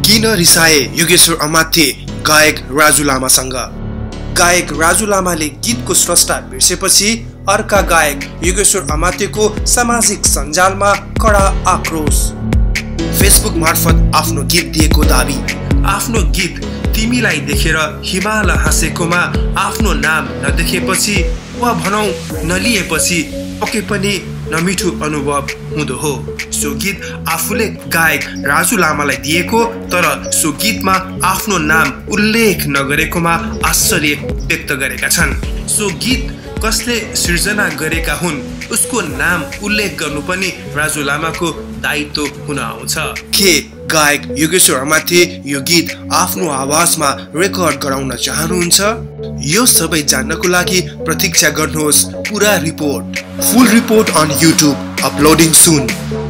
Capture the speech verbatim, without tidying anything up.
किन रिसाए योगेश्वर अमात्य गायक राजु लामासँग? गायक राजु लामाले गीतको स्रष्टा बिर्सेपछि अर्का गायक योगेश्वर अमात्यको सामाजिक सञ्जालमा कडा आक्रोश। फेसबुक मार्फत आफ्नो गीत दिएको दाबी। आफ्नो गीत तिमीलाई देखेर हिमाल हाँसेकोमा आफ्नो नाम नदेखेपछि वा भनौं नलिएपछि पक्कै पनि नमिठो अनुभव हुँदो हो। सो गीत आफूले गायक राजु लामालाई दिएको तर सो गीतमा आफ्नो नाम उल्लेख नगरेकोमा आश्चर्य व्यक्त गरेका छन्। सो गीत कसले सृजना गरेका हुन् उसको नाम उल्लेख गर्नु पनि राजु लामाको दायित्व हुन आउँछ। के गायक योगेश्वर अमात्य यो गीत आफ्नो आवाजमा रेकर्ड गराउन चाहनुहुन्छ? यो सबै जान्नको लागि प्रतीक्षा गर्नुहोस् पूरा report. Full report on YouTube, uploading soon.